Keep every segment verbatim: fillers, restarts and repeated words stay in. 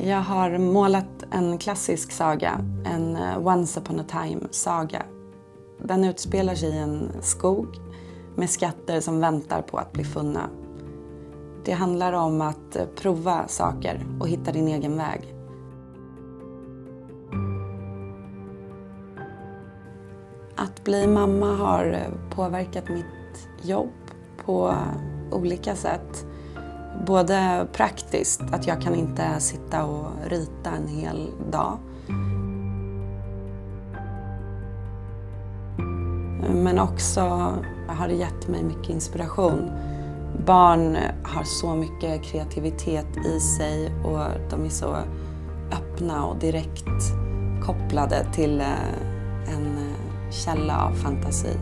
Jag har målat en klassisk saga, en Once upon a time-saga. Den utspelar sig i en skog med skatter som väntar på att bli funna. Det handlar om att prova saker och hitta din egen väg. Att bli mamma har påverkat mitt jobb på olika sätt. Både praktiskt, att jag kan inte sitta och rita en hel dag. Men också har det gett mig mycket inspiration. Barn har så mycket kreativitet i sig och de är så öppna och direkt kopplade till en källa av fantasi.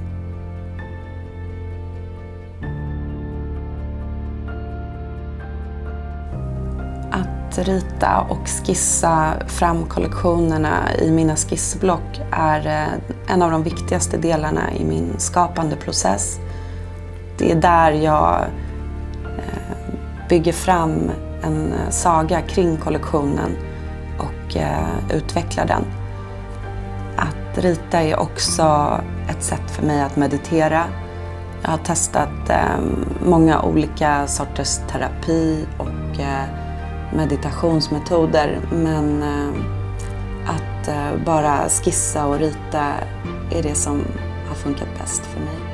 Att rita och skissa fram kollektionerna i mina skissblock är en av de viktigaste delarna i min skapande process. Det är där jag bygger fram en saga kring kollektionen och utvecklar den. Att rita är också ett sätt för mig att meditera. Jag har testat många olika sorters terapi och meditationsmetoder, men att bara skissa och rita är det som har funkat bäst för mig.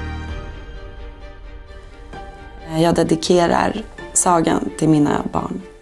Jag dedikerar sagan till mina barn.